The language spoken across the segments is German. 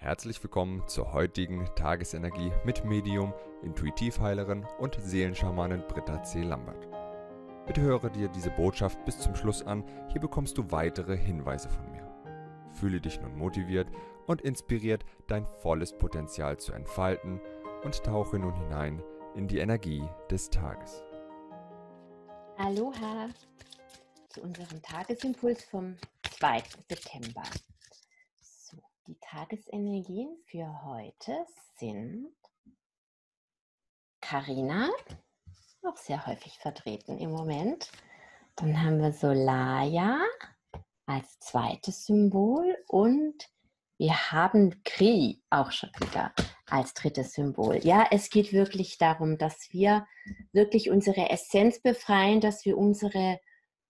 Herzlich willkommen zur heutigen Tagesenergie mit Medium, Intuitivheilerin und Seelenschamanin Britta C. Lambert. Bitte höre dir diese Botschaft bis zum Schluss an, hier bekommst du weitere Hinweise von mir. Fühle dich nun motiviert und inspiriert, dein volles Potenzial zu entfalten und tauche nun hinein in die Energie des Tages. Aloha zu unserem Tagesimpuls vom 2. September. So, die Tagesenergien für heute sind Carina, auch sehr häufig vertreten im Moment. Dann haben wir Solaya als zweites Symbol und wir haben Kri auch schon wieder als drittes Symbol. Ja, es geht wirklich darum, dass wir wirklich unsere Essenz befreien, dass wir unsere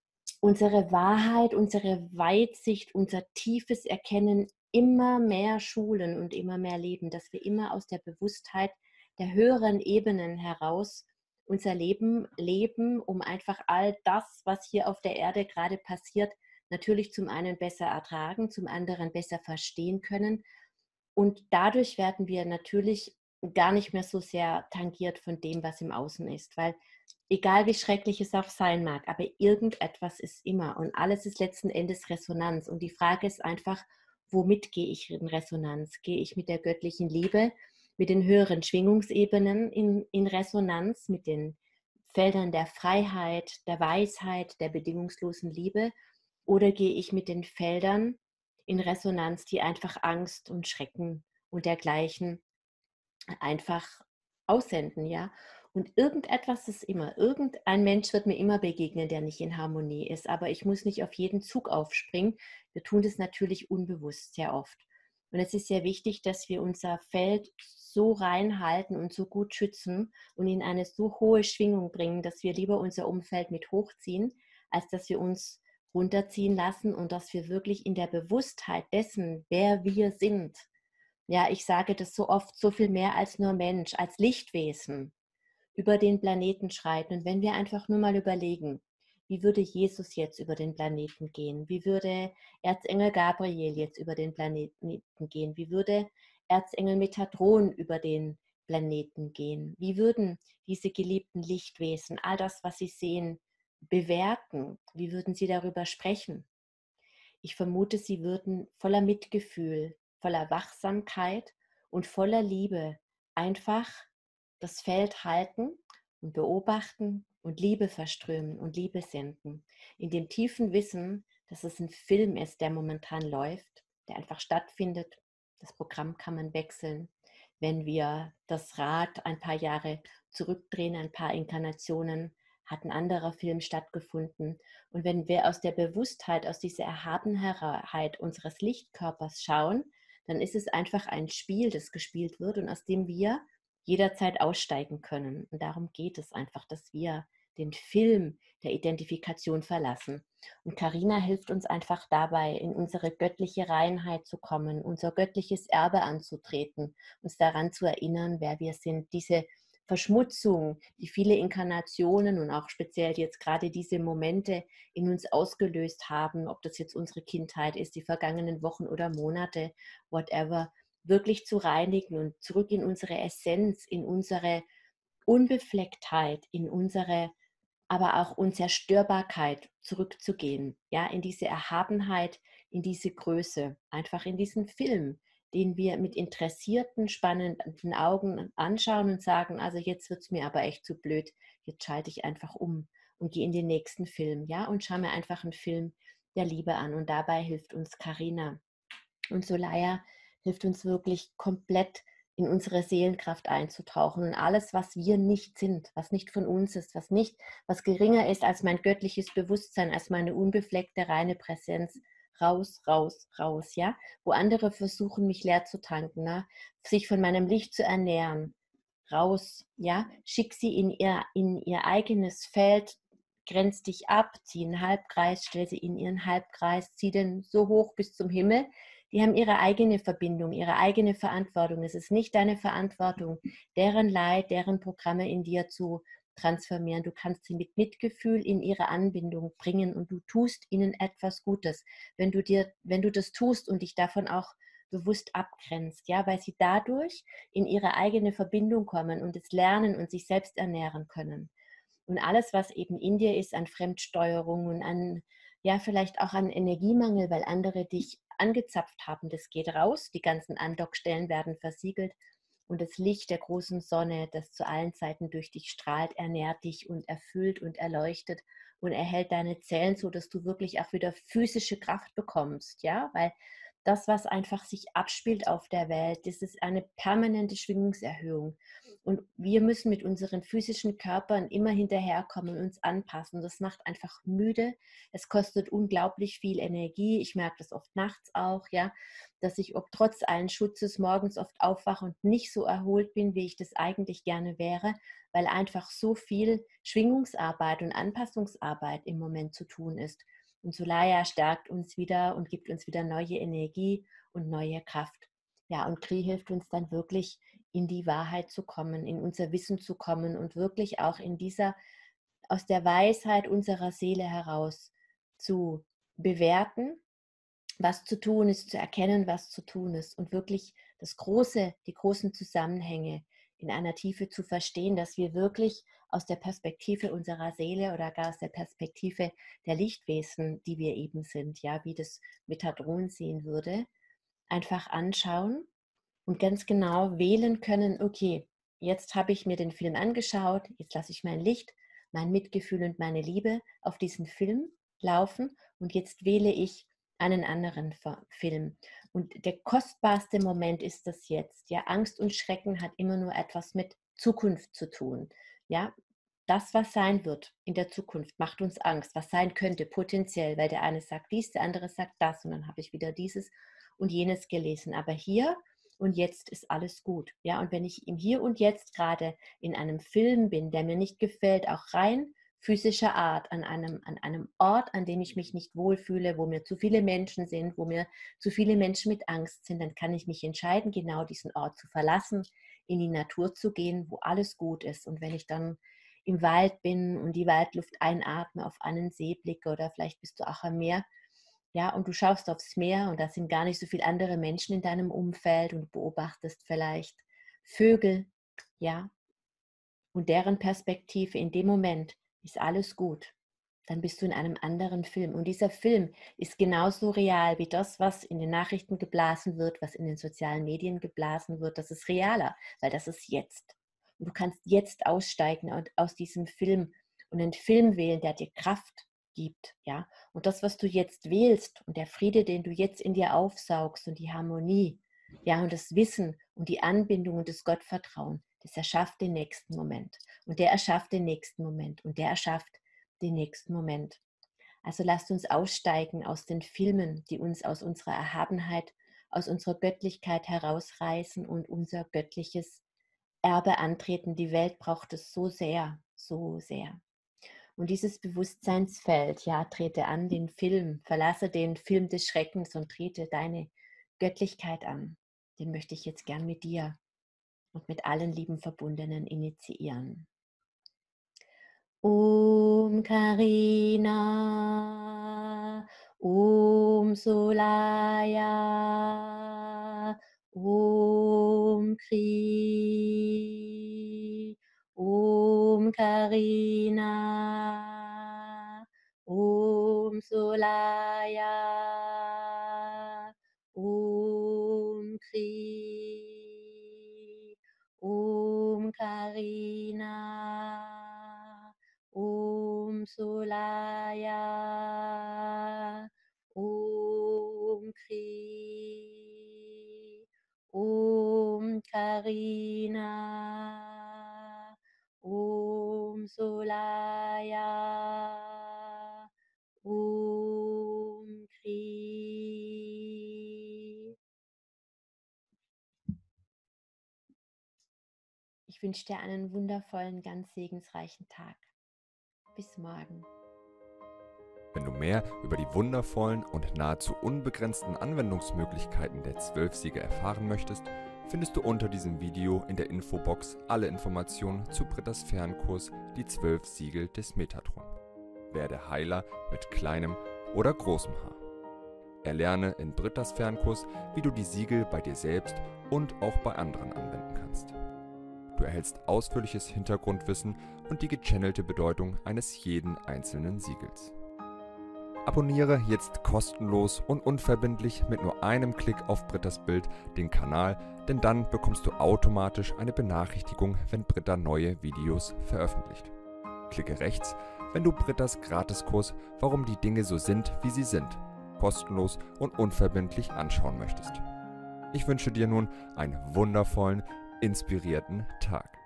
Wahrheit, unsere Weitsicht, unser tiefes Erkennen immer mehr schulen und immer mehr leben, dass wir immer aus der Bewusstheit der höheren Ebenen heraus unser Leben leben, um einfach all das, was hier auf der Erde gerade passiert, natürlich zum einen besser ertragen, zum anderen besser verstehen können. Und dadurch werden wir natürlich gar nicht mehr so sehr tangiert von dem, was im Außen ist, weil egal wie schrecklich es auch sein mag, aber irgendetwas ist immer und alles ist letzten Endes Resonanz. Und die Frage ist einfach, womit gehe ich in Resonanz? Gehe ich mit der göttlichen Liebe, mit den höheren Schwingungsebenen in Resonanz, mit den Feldern der Freiheit, der Weisheit, der bedingungslosen Liebe? Oder gehe ich mit den Feldern in Resonanz, die einfach Angst und Schrecken und dergleichen einfach aussenden, ja? Und irgendetwas ist immer, irgendein Mensch wird mir immer begegnen, der nicht in Harmonie ist, aber ich muss nicht auf jeden Zug aufspringen. Wir tun das natürlich unbewusst sehr oft. Und es ist sehr wichtig, dass wir unser Feld so rein halten und so gut schützen und in eine so hohe Schwingung bringen, dass wir lieber unser Umfeld mit hochziehen, als dass wir uns runterziehen lassen und dass wir wirklich in der Bewusstheit dessen, wer wir sind, ja, ich sage das so oft, so viel mehr als nur Mensch, als Lichtwesen über den Planeten schreiten. Und wenn wir einfach nur mal überlegen, wie würde Jesus jetzt über den Planeten gehen? Wie würde Erzengel Gabriel jetzt über den Planeten gehen? Wie würde Erzengel Metatron über den Planeten gehen? Wie würden diese geliebten Lichtwesen all das, was sie sehen, bewerten? Wie würden sie darüber sprechen? Ich vermute, sie würden voller Mitgefühl, voller Wachsamkeit und voller Liebe einfach das Feld halten und beobachten und Liebe verströmen und Liebe senden. In dem tiefen Wissen, dass es ein Film ist, der momentan läuft, der einfach stattfindet. Das Programm kann man wechseln. Wenn wir das Rad ein paar Jahre zurückdrehen, ein paar Inkarnationen, hat ein anderer Film stattgefunden. Und wenn wir aus der Bewusstheit, aus dieser Erhabenheit unseres Lichtkörpers schauen, dann ist es einfach ein Spiel, das gespielt wird und aus dem wir jederzeit aussteigen können. Und darum geht es einfach, dass wir den Film der Identifikation verlassen. Und Carina hilft uns einfach dabei, in unsere göttliche Reinheit zu kommen, unser göttliches Erbe anzutreten, uns daran zu erinnern, wer wir sind, diese Verschmutzung, die viele Inkarnationen und auch speziell jetzt gerade diese Momente in uns ausgelöst haben, ob das jetzt unsere Kindheit ist, die vergangenen Wochen oder Monate, whatever, wirklich zu reinigen und zurück in unsere Essenz, in unsere Unbeflecktheit, in unsere, aber auch Unzerstörbarkeit zurückzugehen, ja, in diese Erhabenheit, in diese Größe, einfach in diesen Film, den wir mit interessierten, spannenden Augen anschauen und sagen, also jetzt wird es mir aber echt zu blöd, jetzt schalte ich einfach um und gehe in den nächsten Film, ja, und schaue mir einfach einen Film der Liebe an. Und dabei hilft uns Carina. Und Solaya hilft uns wirklich komplett in unsere Seelenkraft einzutauchen und alles, was wir nicht sind, was nicht von uns ist, was geringer ist als mein göttliches Bewusstsein, als meine unbefleckte, reine Präsenz, raus, raus, raus, ja? Wo andere versuchen, mich leer zu tanken, ne? Sich von meinem Licht zu ernähren, raus, ja? Schick sie in ihr eigenes Feld, grenz dich ab, zieh einen Halbkreis, stell sie in ihren Halbkreis, zieh den so hoch bis zum Himmel. Die haben ihre eigene Verbindung, ihre eigene Verantwortung. Es ist nicht deine Verantwortung, deren Leid, deren Programme in dir zu transformieren. Du kannst sie mit Mitgefühl in ihre Anbindung bringen und du tust ihnen etwas Gutes. Wenn du das tust und dich davon auch bewusst abgrenzt, ja, weil sie dadurch in ihre eigene Verbindung kommen und es lernen und sich selbst ernähren können. Und alles, was eben in dir ist an Fremdsteuerung und an, ja, vielleicht auch an Energiemangel, weil andere dich angezapft haben, das geht raus. Die ganzen Andockstellen werden versiegelt und das Licht der großen Sonne, das zu allen Zeiten durch dich strahlt, ernährt dich und erfüllt und erleuchtet und erhält deine Zellen, so dass du wirklich auch wieder physische Kraft bekommst, ja, weil das, was einfach sich abspielt auf der Welt, das ist eine permanente Schwingungserhöhung. Und wir müssen mit unseren physischen Körpern immer hinterherkommen und uns anpassen. Das macht einfach müde. Es kostet unglaublich viel Energie. Ich merke das oft nachts auch, ja, dass ich trotz allen Schutzes morgens oft aufwache und nicht so erholt bin, wie ich das eigentlich gerne wäre, weil einfach so viel Schwingungsarbeit und Anpassungsarbeit im Moment zu tun ist. Und Solaya stärkt uns wieder und gibt uns wieder neue Energie und neue Kraft. Ja, und Kri hilft uns dann wirklich in die Wahrheit zu kommen, in unser Wissen zu kommen und wirklich auch in dieser, aus der Weisheit unserer Seele heraus zu bewerten, was zu tun ist, zu erkennen, was zu tun ist und wirklich die großen Zusammenhänge in einer Tiefe zu verstehen, dass wir wirklich aus der Perspektive unserer Seele oder gar aus der Perspektive der Lichtwesen, die wir eben sind, ja, wie das Metatron sehen würde, einfach anschauen und ganz genau wählen können, okay, jetzt habe ich mir den Film angeschaut, jetzt lasse ich mein Licht, mein Mitgefühl und meine Liebe auf diesen Film laufen und jetzt wähle ich einen anderen Film. Und der kostbarste Moment ist das jetzt. Ja, Angst und Schrecken hat immer nur etwas mit Zukunft zu tun. Ja, das, was sein wird in der Zukunft, macht uns Angst, was sein könnte potenziell, weil der eine sagt dies, der andere sagt das und dann habe ich wieder dieses und jenes gelesen. Aber hier und jetzt ist alles gut. Ja, und wenn ich im Hier und Jetzt gerade in einem Film bin, der mir nicht gefällt, auch rein physischer Art, an einem Ort, an dem ich mich nicht wohlfühle, wo mir zu viele Menschen sind, wo mir zu viele Menschen mit Angst sind, dann kann ich mich entscheiden, genau diesen Ort zu verlassen, in die Natur zu gehen, wo alles gut ist. Und wenn ich dann im Wald bin und die Waldluft einatme, auf einen See blicke oder vielleicht bist du auch am Meer, ja, und du schaust aufs Meer und da sind gar nicht so viele andere Menschen in deinem Umfeld und du beobachtest vielleicht Vögel, ja, und deren Perspektive in dem Moment ist alles gut. Dann bist du in einem anderen Film. Und dieser Film ist genauso real wie das, was in den Nachrichten geblasen wird, was in den sozialen Medien geblasen wird. Das ist realer, weil das ist jetzt. Und du kannst jetzt aussteigen aus diesem Film und einen Film wählen, der dir Kraft gibt. Ja? Und das, was du jetzt wählst und der Friede, den du jetzt in dir aufsaugst und die Harmonie, ja, und das Wissen und die Anbindung und das Gottvertrauen, das erschafft den nächsten Moment. Und der erschafft den nächsten Moment. Und der erschafft den nächsten Moment. Also lasst uns aussteigen aus den Filmen, die uns aus unserer Erhabenheit, aus unserer Göttlichkeit herausreißen und unser göttliches Erbe antreten. Die Welt braucht es so sehr, so sehr. Und dieses Bewusstseinsfeld, ja, trete an den Film, verlasse den Film des Schreckens und trete deine Göttlichkeit an. Den möchte ich jetzt gern mit dir und mit allen lieben Verbundenen initiieren. Om Karina, Om Solaya, Om Kri, Om Karina, Om Solaya, Om Kri, Om Karina, Om Solaya, Om Kri, Om Karina, Om Solaya, Om Kri. Ich wünsche dir einen wundervollen, ganz segensreichen Tag. Bis morgen. Wenn du mehr über die wundervollen und nahezu unbegrenzten Anwendungsmöglichkeiten der 12 Siegel erfahren möchtest, findest du unter diesem Video in der Infobox alle Informationen zu Brittas Fernkurs Die 12 Siegel des Metatron. Werde Heiler mit kleinem oder großem H. Erlerne in Brittas Fernkurs, wie du die Siegel bei dir selbst und auch bei anderen anwenden kannst. Du erhältst ausführliches Hintergrundwissen und die gechannelte Bedeutung eines jeden einzelnen Siegels. Abonniere jetzt kostenlos und unverbindlich mit nur einem Klick auf Brittas Bild den Kanal, denn dann bekommst du automatisch eine Benachrichtigung, wenn Britta neue Videos veröffentlicht. Klicke rechts, wenn du Brittas Gratiskurs Warum die Dinge so sind, wie sie sind, kostenlos und unverbindlich anschauen möchtest. Ich wünsche dir nun einen wundervollen, inspirierten Tag.